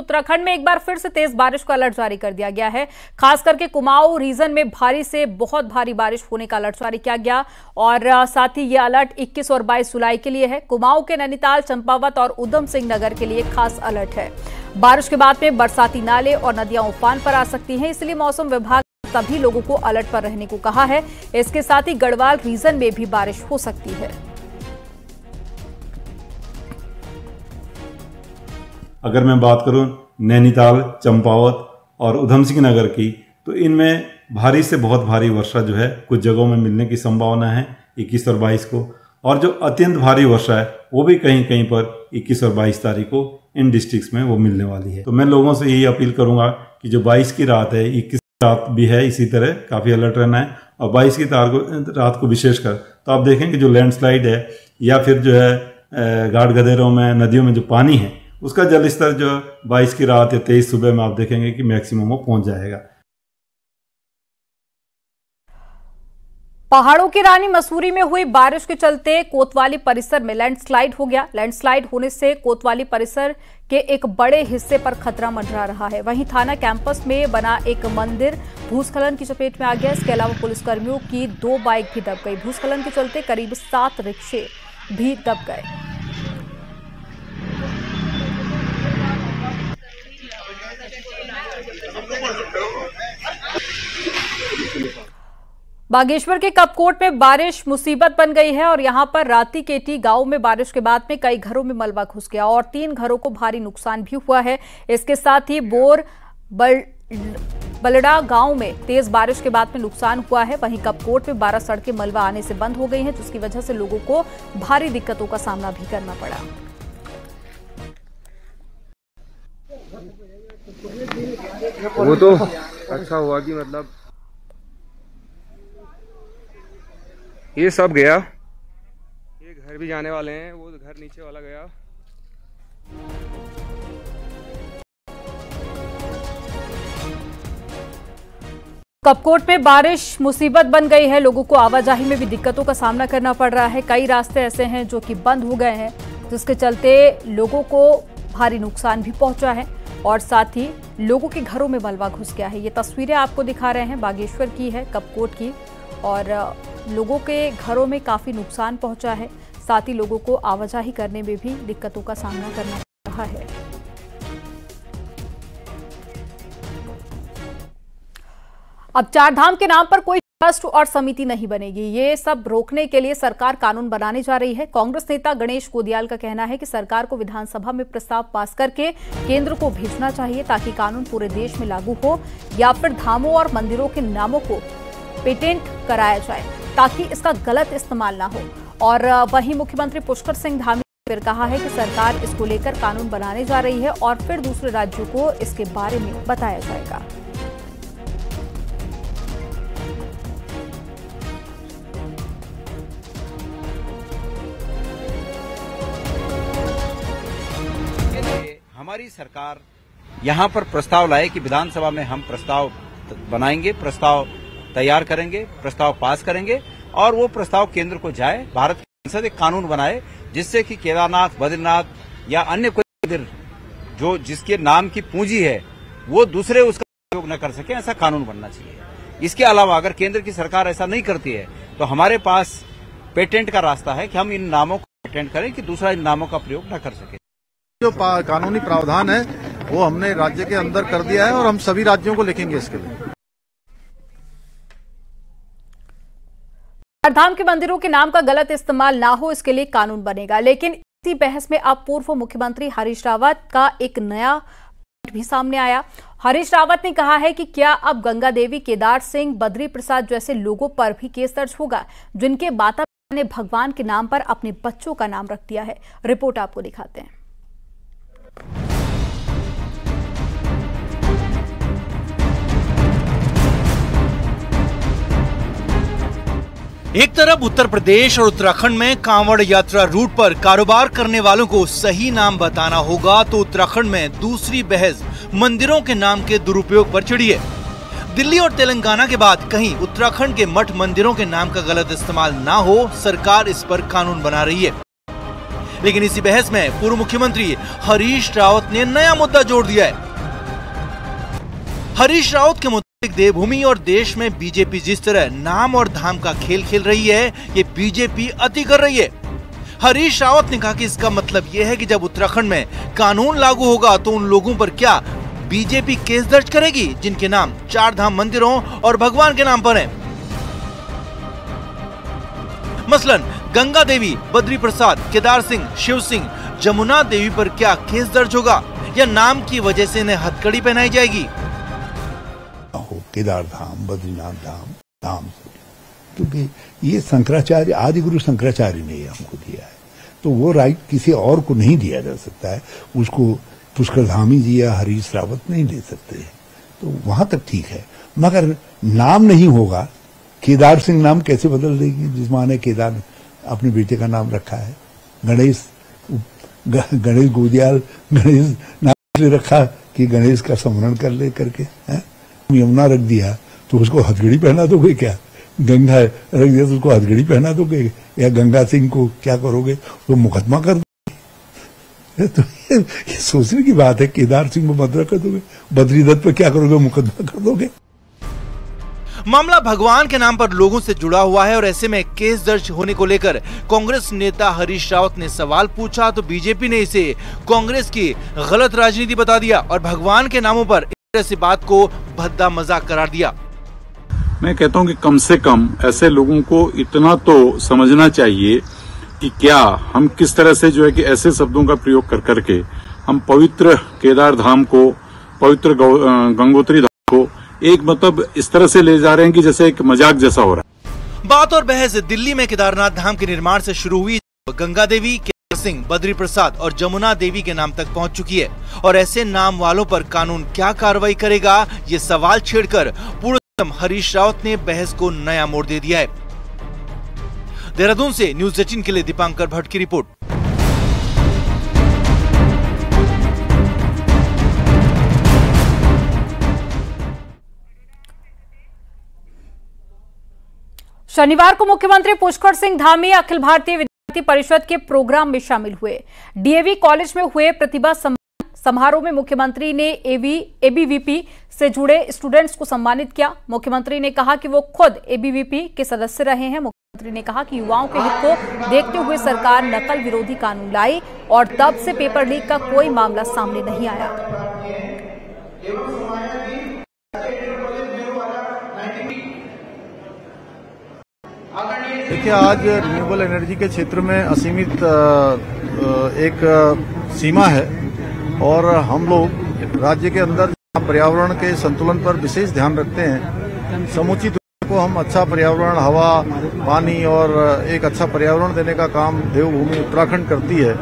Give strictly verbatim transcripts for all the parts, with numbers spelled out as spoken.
उत्तराखंड में एक बार फिर से तेज बारिश का अलर्ट जारी कर दिया गया है। खास करके कुमाऊं रीजन में भारी से बहुत भारी बारिश होने का अलर्ट जारी किया गया और साथ ही यह अलर्ट इक्कीस और बाईस जुलाई के लिए है। कुमाऊं के नैनीताल, चंपावत और उधम सिंह नगर के लिए खास अलर्ट है। बारिश के बाद में बरसाती नाले और नदियां उफान पर आ सकती हैं, इसलिए मौसम विभाग ने सभी लोगों को अलर्ट पर रहने को कहा है। इसके साथ ही गढ़वाल रीजन में भी बारिश हो सकती है। अगर मैं बात करूं नैनीताल, चंपावत और उधम सिंह नगर की, तो इनमें भारी से बहुत भारी वर्षा जो है कुछ जगहों में मिलने की संभावना है इक्कीस और बाईस को, और जो अत्यंत भारी वर्षा है वो भी कहीं कहीं पर इक्कीस और बाईस तारीख को इन डिस्ट्रिक्ट्स में वो मिलने वाली है। तो मैं लोगों से यही अपील करूंगा कि जो बाईस की रात है, इक्कीस रात भी है, इसी तरह काफ़ी अलर्ट रहना है, और बाईस की तार को रात को विशेषकर तो आप देखेंगे जो लैंडस्लाइड है या फिर जो है घाट गदेरों में, नदियों में जो पानी है उसका जल स्तर जो बाईस की रात या तेईस सुबह में आप देखेंगे कि मैक्सिमम वो पहुंच जाएगा। पहाड़ों की रानी मसूरी में हुई बारिश के चलते कोतवाली परिसर में लैंडस्लाइड हो गया। लैंडस्लाइड होने से कोतवाली परिसर के एक बड़े हिस्से पर खतरा मंडरा रहा है। वहीं थाना कैंपस में बना एक मंदिर भूस्खलन की चपेट में आ गया। इसके अलावा पुलिसकर्मियों की दो बाइक भी दब गई। भूस्खलन के चलते करीब सात रिक्शे भी दब गए। बागेश्वर के कपकोट में बारिश मुसीबत बन गई है और यहां पर राती केटी गांव में बारिश के बाद में कई घरों में मलबा घुस गया और तीन घरों को भारी नुकसान भी हुआ है। इसके साथ ही बोर बल, बलड़ा गांव में तेज बारिश के बाद में नुकसान हुआ है। वहीं कपकोट में बारह सड़कें मलबा आने से बंद हो गई हैं, जिसकी वजह से लोगों को भारी दिक्कतों का सामना भी करना पड़ा। वो तो अच्छा हुआ कि मतलब ये सब गया, ये घर भी जाने वाले हैं, वो घर नीचे वाला गया। कपकोट में बारिश मुसीबत बन गई है। लोगों को आवाजाही में भी दिक्कतों का सामना करना पड़ रहा है। कई रास्ते ऐसे हैं जो कि बंद हो गए हैं, जिसके चलते लोगों को भारी नुकसान भी पहुंचा है और साथ ही लोगों के घरों में मलबा घुस गया है। ये तस्वीरें आपको दिखा रहे हैं बागेश्वर की है, कपकोट की, और लोगों के घरों में काफी नुकसान पहुंचा है। साथ ही लोगों को आवाजाही करने में भी दिक्कतों का सामना करना पड़ रहा है। अब चारधाम के नाम पर कोई ट्रस्ट और समिति नहीं बनेगी। ये सब रोकने के लिए सरकार कानून बनाने जा रही है। कांग्रेस नेता गणेश कोदियाल का कहना है कि सरकार को विधानसभा में प्रस्ताव पास करके केंद्र को भेजना चाहिए ताकि कानून पूरे देश में लागू हो, या फिर धामों और मंदिरों के नामों को पेटेंट कराया जाए ताकि इसका गलत इस्तेमाल ना हो। और वहीं मुख्यमंत्री पुष्कर सिंह धामी ने फिर कहा है कि सरकार इसको लेकर कानून बनाने जा रही है और फिर दूसरे राज्यों को इसके बारे में बताया जाएगा। हमारी सरकार यहाँ पर प्रस्ताव लाए कि विधानसभा में हम प्रस्ताव बनाएंगे, प्रस्ताव तैयार करेंगे, प्रस्ताव पास करेंगे और वो प्रस्ताव केंद्र को जाए। भारत की संसद एक कानून बनाए जिससे कि केदारनाथ, बद्रीनाथ या अन्य कोई मंदिर जो जिसके नाम की पूंजी है वो दूसरे उसका उपयोग न कर सके, ऐसा कानून बनना चाहिए। इसके अलावा अगर केंद्र की सरकार ऐसा नहीं करती है तो हमारे पास पेटेंट का रास्ता है कि हम इन नामों को पेटेंट करें कि दूसरा इन नामों का प्रयोग न कर सके। जो कानूनी प्रावधान है वो हमने राज्य के अंदर कर दिया है और हम सभी राज्यों को लिखेंगे इसके लिए। चारधाम के मंदिरों के नाम का गलत इस्तेमाल ना हो, इसके लिए कानून बनेगा। लेकिन इसी बहस में अब पूर्व मुख्यमंत्री हरीश रावत का एक नया पॉइंट भी सामने आया। हरीश रावत ने कहा है कि क्या अब गंगा देवी, केदार सिंह, बद्री प्रसाद जैसे लोगों पर भी केस दर्ज होगा जिनके माता पिता ने भगवान के नाम पर अपने बच्चों का नाम रख दिया है। रिपोर्ट आपको दिखाते हैं। एक तरफ उत्तर प्रदेश और उत्तराखंड में कांवड़ यात्रा रूट पर कारोबार करने वालों को सही नाम बताना होगा, तो उत्तराखंड में दूसरी बहस मंदिरों के नाम के दुरुपयोग पर छिड़ी है। दिल्ली और तेलंगाना के बाद कहीं उत्तराखंड के मठ मंदिरों के नाम का गलत इस्तेमाल ना हो, सरकार इस पर कानून बना रही है। लेकिन इसी बहस में पूर्व मुख्यमंत्री हरीश रावत ने नया मुद्दा जोड़ दिया है। हरीश रावत के मुताबिक देवभूमि और देश में बीजेपी जिस तरह नाम और धाम का खेल खेल रही है, ये बीजेपी अति कर रही है। हरीश रावत ने कहा कि इसका मतलब यह है कि जब उत्तराखंड में कानून लागू होगा तो उन लोगों पर क्या बीजेपी केस दर्ज करेगी जिनके नाम चार धाम मंदिरों और भगवान के नाम पर हैं। मसलन गंगा देवी, बद्री प्रसाद, केदार सिंह, शिव सिंह, जमुना देवी पर क्या केस दर्ज होगा या नाम की वजह से इन्हें हथकड़ी पहनाई जाएगी। केदार धाम, बद्रीनाथ धाम, धाम क्योंकि ये शंकराचार्य, आदि गुरु शंकराचार्य ने हमको दिया है, तो वो राइट किसी और को नहीं दिया जा सकता है। उसको पुष्कर धामी जी या हरीश रावत नहीं ले सकते हैं, तो वहां तक ठीक है। मगर नाम नहीं होगा, केदार सिंह नाम कैसे बदल देगी जिस माँ ने केदार अपने बेटे का नाम रखा है। गणेश गणेश गोदियाल गणेश नाम से रखा कि गणेश का स्मरण कर ले करके है। यमुना रख दिया तो उसको हथकड़ी पहना दोगे क्या? गंगा रख दिया तो उसको हथकड़ी पहना दोगे? या गंगा सिंह को क्या करोगे? तो मुकदमा कर दोगे। तो ये, ये सोचने की बात है। केदार सिंह को मुकदमा कर दोगे, बद्रीदत्त पे क्या करोगे? मुकदमा कर दोगे। मामला भगवान के नाम पर लोगों से जुड़ा हुआ है और ऐसे में केस दर्ज होने को लेकर कांग्रेस नेता हरीश रावत ने सवाल पूछा तो बीजेपी ने इसे कांग्रेस की गलत राजनीति बता दिया और भगवान के नामों पर ऐसी बात को भद्दा मजाक करार दिया। मैं कहता हूं कि कम से कम ऐसे लोगों को इतना तो समझना चाहिए कि क्या हम किस तरह से जो है कि ऐसे शब्दों का प्रयोग कर करके हम पवित्र केदार धाम को, पवित्र गंगोत्री धाम को एक मतलब इस तरह से ले जा रहे हैं कि जैसे एक मजाक जैसा हो रहा है। बात और बहस दिल्ली में केदारनाथ धाम के निर्माण से शुरू हुई, गंगा देवी, सिंह, बद्री प्रसाद और जमुना देवी के नाम तक पहुंच चुकी है और ऐसे नाम वालों पर कानून क्या कार्रवाई करेगा, ये सवाल छेड़कर पूर्व हरीश रावत ने बहस को नया मोड़ दे दिया है। देहरादून से न्यूज़ एटीन के लिए दीपांकर भट्ट की रिपोर्ट। शनिवार को मुख्यमंत्री पुष्कर सिंह धामी अखिल भारतीय विद्यार्थी परिषद के प्रोग्राम में शामिल हुए। डीएवी कॉलेज में हुए प्रतिभा समारोह में मुख्यमंत्री ने एवी एबीवीपी से जुड़े स्टूडेंट्स को सम्मानित किया। मुख्यमंत्री ने कहा कि वो खुद एबीवीपी के सदस्य रहे हैं। मुख्यमंत्री ने कहा कि युवाओं के हित को देखते हुए सरकार नकल विरोधी कानून लाई और तब से पेपर लीक का कोई मामला सामने नहीं आया। देखिए, आज रिन्यूएबल एनर्जी के क्षेत्र में असीमित एक सीमा है और हम लोग राज्य के अंदर पर्यावरण के संतुलन पर विशेष ध्यान रखते हैं। समूची दुनिया को हम अच्छा पर्यावरण, हवा, पानी और एक अच्छा पर्यावरण देने का काम देवभूमि उत्तराखंड करती है।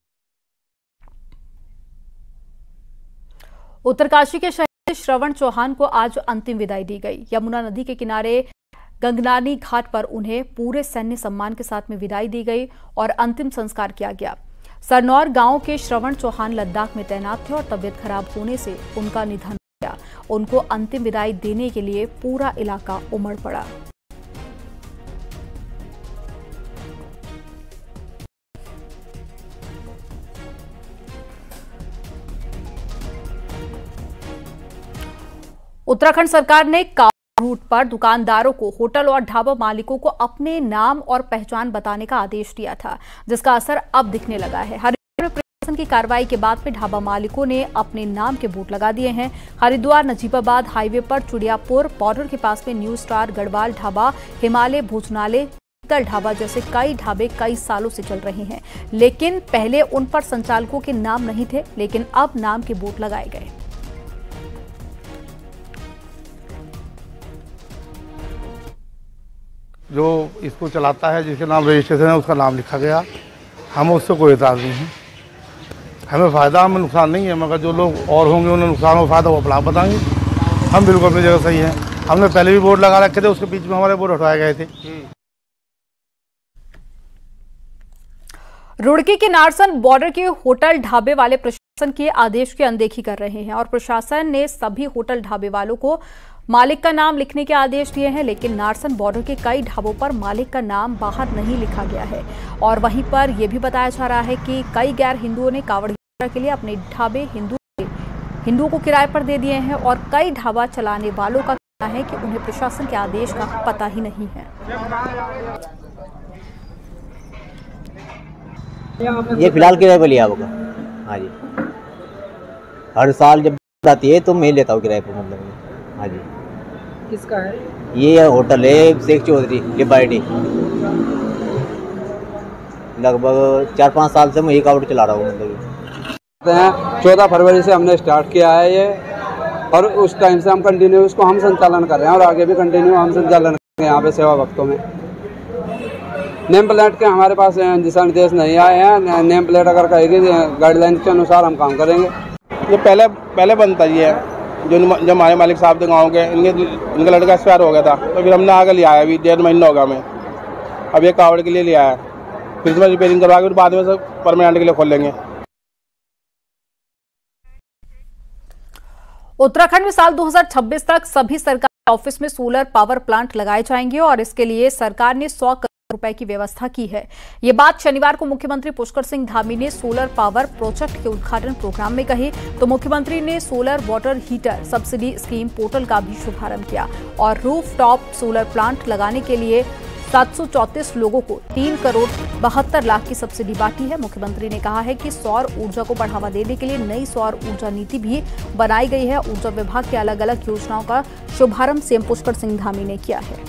उत्तरकाशी के शहीद श्रवण चौहान को आज अंतिम विदाई दी गई। यमुना नदी के किनारे गंगनानी घाट पर उन्हें पूरे सैन्य सम्मान के साथ में विदाई दी गई और अंतिम संस्कार किया गया। सरनौर गांव के श्रवण चौहान लद्दाख में तैनात थे और तबियत खराब होने से उनका निधन हो गया। उनको अंतिम विदाई देने के लिए पूरा इलाका उमड़ पड़ा। उत्तराखंड सरकार ने रूट पर दुकानदारों को, होटल और ढाबा मालिकों को अपने नाम और पहचान बताने का आदेश दिया था, जिसका असर अब दिखने लगा है। हरिद्वार में प्रशासन की कार्रवाई के बाद में ढाबा मालिकों ने अपने नाम के बोर्ड लगा दिए हैं। हरिद्वार नजीबाबाद हाईवे पर चुड़ियापुर बॉर्डर के पास में न्यू स्टार, गढ़वाल ढाबा, हिमालय भोजनालय, शीतल ढाबा जैसे कई ढाबे कई सालों से चल रहे हैं, लेकिन पहले उन पर संचालकों के नाम नहीं थे, लेकिन अब नाम के बोर्ड लगाए गए। जो इसको चलाता है, जिसके नाम रजिस्ट्रेशन है, उसका नाम लिखा गया। हमें उससे कोई एतराज़ नहीं है। हमें फ़ायदा, हमें नुकसान नहीं है, मगर जो लोग और होंगे उन्हें नुकसान और फ़ायदा वो अपना आप बताएंगे। हम बिल्कुल अपनी जगह सही हैं। हमने पहले भी बोर्ड लगा रखे थे, उसके बीच में हमारे बोर्ड हटवाए गए थे। रुड़की के नारसन बॉर्डर के होटल ढाबे वाले प्रशासन के आदेश की अनदेखी कर रहे हैं और प्रशासन ने सभी होटल ढाबे वालों को मालिक का नाम लिखने के आदेश दिए हैं, लेकिन नारसन बॉर्डर के कई ढाबों पर मालिक का नाम बाहर नहीं लिखा गया है। और वहीं पर यह भी बताया जा रहा है कि कई गैर हिंदुओं ने कांवड़ यात्रा के लिए अपने ढाबे हिंदू हिंदुओं को किराए पर दे दिए हैं और कई ढाबा चलाने वालों का कहना है कि उन्हें प्रशासन के आदेश का पता ही नहीं है। ये फिलहाल किराए पर लिया होगा। हाँ जी, हर साल जब आती है तो मैं लेता हूँ किराए पर। मतलब हाँ जी। किसका है ये? होटल है शेख चौधरी लिबर्टी। लगभग चार पाँच साल से मैं एक आउट चला रहा हूँ। मतलब चौदह फरवरी से हमने स्टार्ट किया है ये, और उस टाइम से हम कंटिन्यू उसको हम संचालन कर रहे हैं और आगे भी कंटिन्यू हम संचालन कर रहे हैं यहाँ पे सेवा वक्तों में। नेम प्लेट के हमारे पास दिशा निर्देश नहीं आए हैं। नेम प्लेट अगर कहेगी गाइडलाइन के अनुसार हम काम करेंगे। ये पहले पहले बनता ही है, जो जो हमारे मालिक साहब थे गाँव के, इनके इनका लड़का एक्सपायर हो गया था, तो फिर हमने आगे लिया है। अभी डेढ़ महीना होगा हमें, अब ये कावड़ के लिए लिया है। फिर इसमें रिपेयरिंग करवा के फिर बाद में सब परमानेंट के लिए खोल लेंगे। उत्तराखंड में साल दो हज़ार छब्बीस तक सभी सरकारी ऑफिस में सोलर पावर प्लांट लगाए जाएंगे और इसके लिए सरकार ने सौ करोड़ रुपए की व्यवस्था की है। ये बात शनिवार को मुख्यमंत्री पुष्कर सिंह धामी ने सोलर पावर प्रोजेक्ट के उद्घाटन प्रोग्राम में कही। तो मुख्यमंत्री ने solar water heater subsidy scheme portal का भी शुभारंभ किया और रूफ टॉप सोलर प्लांट लगाने के लिए सात सौ चौंतीस लोगों को तीन करोड़ बहत्तर लाख की सब्सिडी बांटी है। मुख्यमंत्री ने कहा है कि सौर ऊर्जा को बढ़ावा देने के लिए नई सौर ऊर्जा नीति भी बनाई गई है। ऊर्जा विभाग की अलग अलग योजनाओं का शुभारंभ सीएम पुष्कर सिंह धामी ने किया है।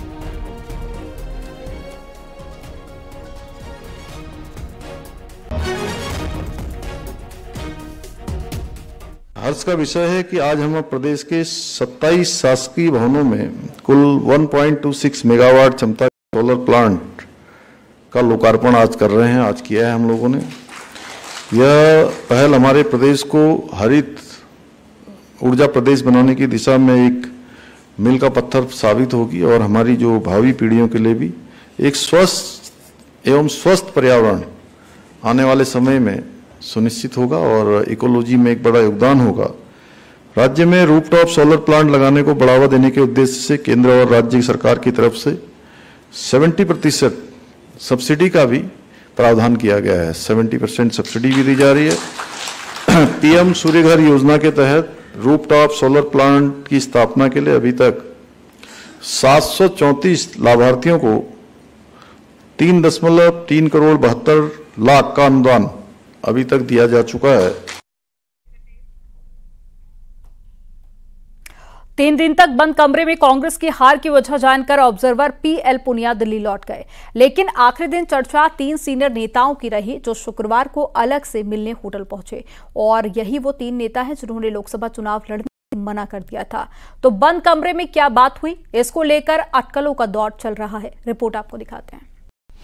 हर्ष का विषय है कि आज हम प्रदेश के सत्ताईस शासकीय भवनों में कुल एक पॉइंट दो छह मेगावाट क्षमता सोलर प्लांट का लोकार्पण आज कर रहे हैं। आज किया है हम लोगों ने। यह पहल हमारे प्रदेश को हरित ऊर्जा प्रदेश बनाने की दिशा में एक मील का पत्थर साबित होगी और हमारी जो भावी पीढ़ियों के लिए भी एक स्वस्थ एवं स्वस्थ पर्यावरण आने वाले समय में सुनिश्चित होगा और इकोलॉजी में एक बड़ा योगदान होगा। राज्य में रूफटॉप सोलर प्लांट लगाने को बढ़ावा देने के उद्देश्य से केंद्र और राज्य सरकार की तरफ से सत्तर प्रतिशत सब्सिडी का भी प्रावधान किया गया है। सत्तर परसेंट सब्सिडी भी दी जा रही है। पीएम सूर्य घर योजना के तहत रूफटॉप सोलर प्लांट की स्थापना के लिए अभी तक सात सौ चौंतीस लाभार्थियों को तीन दशमलव तीन करोड़ बहत्तर लाख का अनुदान अभी तक दिया जा चुका है। तीन दिन तक बंद कमरे में कांग्रेस की हार की वजह जानकर ऑब्जर्वर पीएल पुनिया दिल्ली लौट गए, लेकिन आखिरी दिन चर्चा तीन सीनियर नेताओं की रही जो शुक्रवार को अलग से मिलने होटल पहुंचे और यही वो तीन नेता हैं जिन्होंने लोकसभा चुनाव लड़ने से मना कर दिया था। तो बंद कमरे में क्या बात हुई, इसको लेकर अटकलों का दौर चल रहा है। रिपोर्ट आपको दिखाते हैं।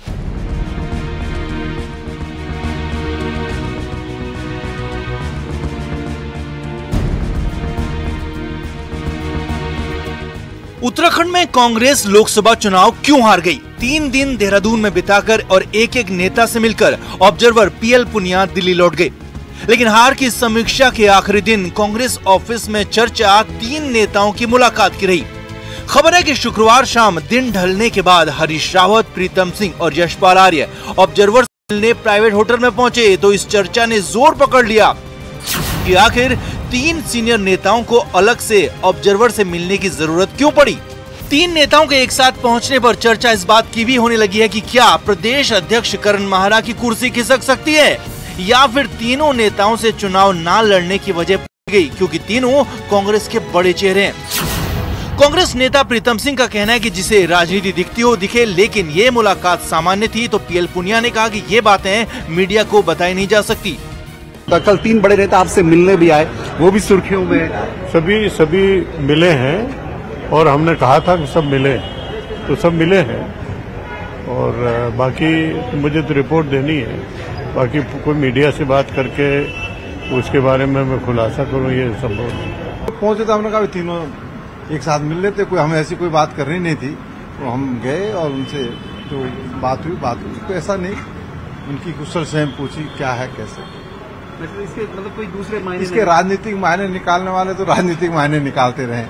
उत्तराखंड में कांग्रेस लोकसभा चुनाव क्यों हार गई? तीन दिन देहरादून में बिताकर और एक एक नेता से मिलकर ऑब्जर्वर पीएल पुनिया दिल्ली लौट गए, लेकिन हार की समीक्षा के आखिरी दिन कांग्रेस ऑफिस में चर्चा तीन नेताओं की मुलाकात की रही। खबर है कि शुक्रवार शाम दिन ढलने के बाद हरीश रावत, प्रीतम सिंह और यशपाल आर्य ऑब्जर्वर से मिलने प्राइवेट होटल में पहुंचे तो इस चर्चा ने जोर पकड़ लिया कि आखिर तीन सीनियर नेताओं को अलग से ऑब्जर्वर से मिलने की जरूरत क्यों पड़ी। तीन नेताओं के एक साथ पहुंचने पर चर्चा इस बात की भी होने लगी है कि क्या प्रदेश अध्यक्ष करण माहरा की कुर्सी खिसक सकती है या फिर तीनों नेताओं से चुनाव न लड़ने की वजह पड़ गई क्योंकि तीनों कांग्रेस के बड़े चेहरे हैं। कांग्रेस नेता प्रीतम सिंह का कहना है कि जिसे राजनीति दिखती हो दिखे, लेकिन ये मुलाकात सामान्य थी। तो पीएल पुनिया ने कहा कि ये बातें मीडिया को बताई नहीं जा सकती। कल तीन बड़े नेता आपसे मिलने भी आए, वो भी सुर्खियों में। सभी सभी मिले हैं और हमने कहा था कि सब मिले, तो सब मिले हैं और बाकी मुझे तो रिपोर्ट देनी है। बाकी कोई मीडिया से बात करके उसके बारे में मैं खुलासा करूं ये संभव नहीं। पहुंचे तो हमने कहा तीनों एक साथ मिल लेते, कोई हमें ऐसी कोई बात करनी नहीं थी। तो हम गए और उनसे जो बात हुई बात हुई कोई ऐसा नहीं, उनकी कुशल सेम पूछी क्या है कैसे। इसके मतलब कोई दूसरे मायने इसके राजनीतिक मायने निकालने वाले तो राजनीतिक मायने निकालते रहे,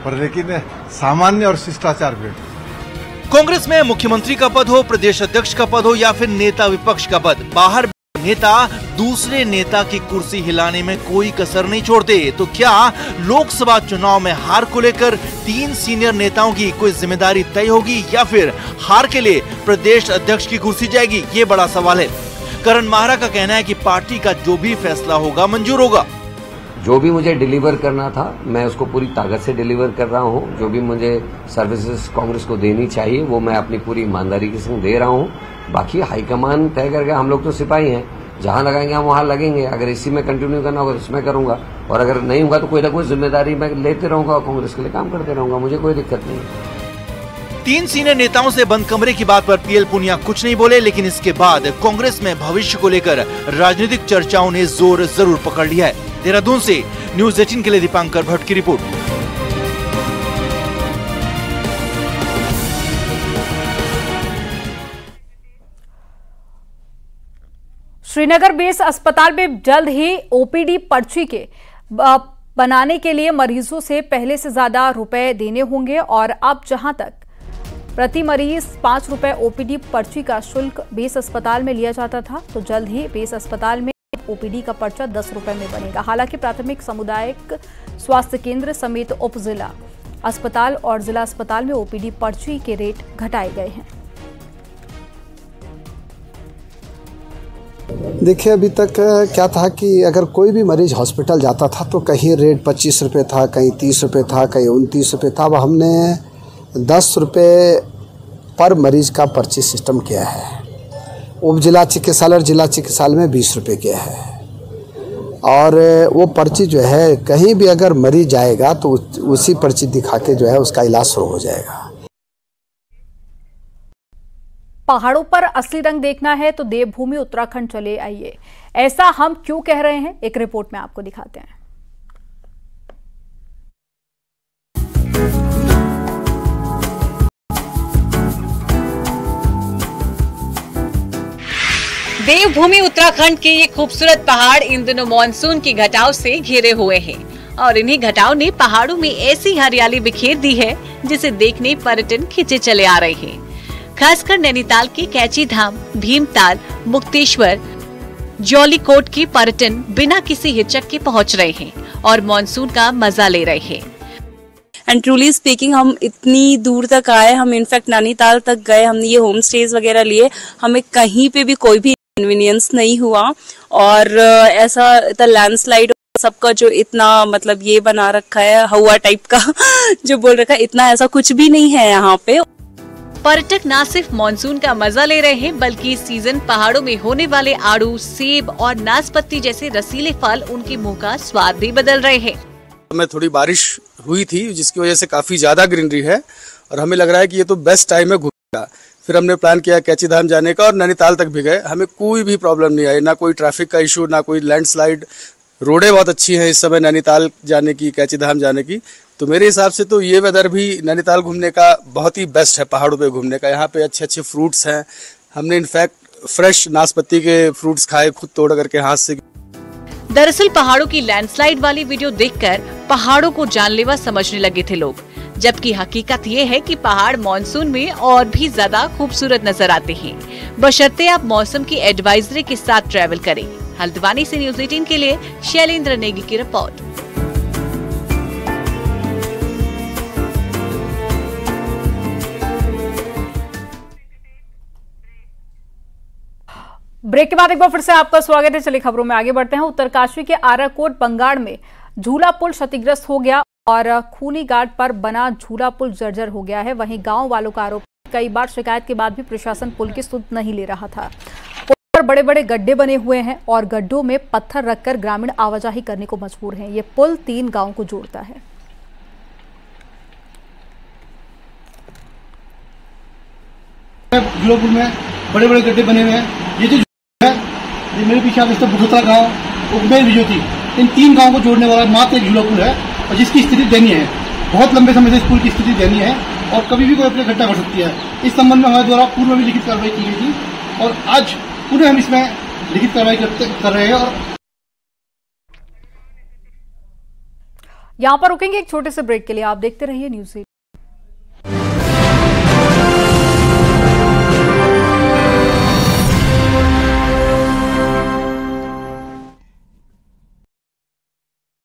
पर लेकिन सामान्य और शिष्टाचार भेंट। कांग्रेस में मुख्यमंत्री का पद हो, प्रदेश अध्यक्ष का पद हो या फिर नेता विपक्ष का पद, बाहर नेता दूसरे नेता की कुर्सी हिलाने में कोई कसर नहीं छोड़ते। तो क्या लोकसभा चुनाव में हार को लेकर तीन सीनियर नेताओं की कोई जिम्मेदारी तय होगी या फिर हार के लिए प्रदेश अध्यक्ष की कुर्सी जाएगी, ये बड़ा सवाल है। करण माहरा का कहना है कि पार्टी का जो भी फैसला होगा मंजूर होगा। जो भी मुझे डिलीवर करना था मैं उसको पूरी ताकत से डिलीवर कर रहा हूँ। जो भी मुझे सर्विसेज कांग्रेस को देनी चाहिए वो मैं अपनी पूरी ईमानदारी के संग दे रहा हूँ। बाकी हाईकमान तय करके, हम लोग तो सिपाही हैं, जहां लगाएंगे हम वहां लगेंगे। अगर इसी में कंटिन्यू करना होगा तो इसमें करूंगा, और अगर नहीं होगा तो कोई ना कोई जिम्मेदारी मैं लेते रहूंगा और कांग्रेस के लिए काम करते रहूंगा, मुझे कोई दिक्कत नहीं। तीन सीनियर नेताओं से बंद कमरे की बात पर पीएल पुनिया कुछ नहीं बोले, लेकिन इसके बाद कांग्रेस में भविष्य को लेकर राजनीतिक चर्चाओं ने जोर जरूर पकड़ लिया है। देहरादून से न्यूज एटीन के लिए दीपांकर भट्ट की रिपोर्ट। श्रीनगर बेस अस्पताल में जल्द ही ओपीडी पर्ची के बनाने के लिए मरीजों से पहले से ज्यादा रुपए देने होंगे और अब जहां तक प्रति मरीज पांच रुपए ओपीडी पर्ची का शुल्क बेस अस्पताल में लिया जाता था, तो जल्द ही बेस अस्पताल में ओपीडी का पर्चा दस रुपए में बनेगा। हालांकि प्राथमिक सामुदायिक स्वास्थ्य केंद्र समेत उप जिला अस्पताल और जिला अस्पताल में ओपीडी पर्ची के रेट घटाए गए हैं। देखिए, अभी तक क्या था कि अगर कोई भी मरीज हॉस्पिटल जाता था तो कहीं रेट पच्चीस रुपये था, कहीं तीस रुपये था, कहीं उनतीस रुपये था। अब हमने दस रुपये पर मरीज का पर्ची सिस्टम किया है। उप जिला चिकित्सालय और जिला चिकित्सालय में बीस रुपये किया है, और वो पर्ची जो है कहीं भी अगर मरीज जाएगा तो उसी पर्ची दिखा के जो है उसका इलाज शुरू हो जाएगा। पहाड़ों पर असली रंग देखना है तो देवभूमि उत्तराखंड चले आइए। ऐसा हम क्यों कह रहे हैं, एक रिपोर्ट में आपको दिखाते हैं। देवभूमि उत्तराखंड के ये खूबसूरत पहाड़ इन दिनों मानसून की घटाव से घिरे हुए हैं और इन्हीं घटाव ने पहाड़ों में ऐसी हरियाली बिखेर दी है जिसे देखने पर्यटन खिंचे चले आ रहे हैं। खासकर नैनीताल के कैची धाम, भीमताल, मुक्तेश्वर, जौलीकोट के पर्यटन बिना किसी हिचक के पहुंच रहे हैं और मानसून का मजा ले रहे हैं। एंड ट्रूली स्पीकिंग, हम इतनी दूर तक आए, हम इनफैक्ट नैनीताल तक गए, हमने ये होम स्टेज वगैरह लिए, हमें कहीं पे भी कोई भी इनकन्वीनियंस नहीं हुआ। और ऐसा लैंडस्लाइड सबका जो इतना मतलब ये बना रखा है हवा टाइप का जो बोल रखा है, इतना ऐसा कुछ भी नहीं है यहाँ पे। पर्यटक न सिर्फ मानसून का मजा ले रहे हैं बल्कि इस सीजन पहाड़ों में होने वाले आड़ू, सेब और नाशपाती जैसे रसीले फल उनके मुंह का स्वाद भी बदल रहे हैं। में थोड़ी बारिश हुई थी जिसकी वजह से काफी ज्यादा ग्रीनरी है और हमें लग रहा है कि ये तो बेस्ट टाइम है घूमने का। फिर हमने प्लान किया कैची धाम जाने का और नैनीताल तक भी गए, हमें कोई भी प्रॉब्लम नहीं आई, ना कोई ट्रैफिक का इशू, ना कोई लैंडस्लाइड। रोडें बहुत अच्छी हैं इस समय नैनीताल जाने की, कैची धाम जाने की। तो मेरे हिसाब से तो ये वेदर भी नैनीताल घूमने का बहुत ही बेस्ट है, पहाड़ों पे घूमने का। यहाँ पे अच्छे अच्छे फ्रूट्स हैं, हमने इनफैक्ट फ्रेश नाशपाती के फ्रूट्स खाए खुद तोड़ करके हाथ से। दरअसल पहाड़ों की लैंडस्लाइड वाली वीडियो देखकर पहाड़ों को जानलेवा समझने लगे थे लोग, जबकि हकीकत ये है कि पहाड़ मानसून में और भी ज्यादा खूबसूरत नजर आते हैं, बशर्ते आप मौसम की एडवाइजरी के साथ ट्रैवल करें। हल्द्वानी से न्यूज एटीन के लिए शैलेंद्र नेगी की रिपोर्ट। ब्रेक के बाद एक बार फिर से आपका स्वागत है। चलिए खबरों में आगे बढ़ते हैं। उत्तरकाशी के आराकोट बंगाड़ में झूला पुल क्षतिग्रस्त हो गया और खूनी घाट पर बना झूला पुल जर्जर हो गया है। वहीं गांव वालों का आरोप, कई बार शिकायत के बाद भी प्रशासन पुल की सुध नहीं ले रहा था। पुल पर बड़े बड़े गड्ढे बने हुए हैं और गड्ढों में पत्थर रखकर ग्रामीण आवाजाही करने को मजबूर हैं। ये पुल तीन गाँव को जोड़ता है। झूला पुल में बड़े बड़े गड्ढे बने हुए हैं। ये जो ये मेरे पीछे आप इसका बुखतरा गाँव, उगमेर विजोती, इन तीन गांवों को जोड़ने वाला मात्र एक झूला पुल है और जिसकी स्थिति दयनीय है। बहुत लंबे समय से इस पुल की स्थिति दयनीय है और कभी भी कोई अपने घटना घट सकती है। इस संबंध में हमारे द्वारा पूर्व में भी लिखित कार्रवाई की गई थी और आज पुनः हम इसमें लिखित कार्रवाई कर रहे हैं। और यहाँ पर रुकेंगे एक छोटे से ब्रेक के लिए। आप देखते रहिए न्यूज़।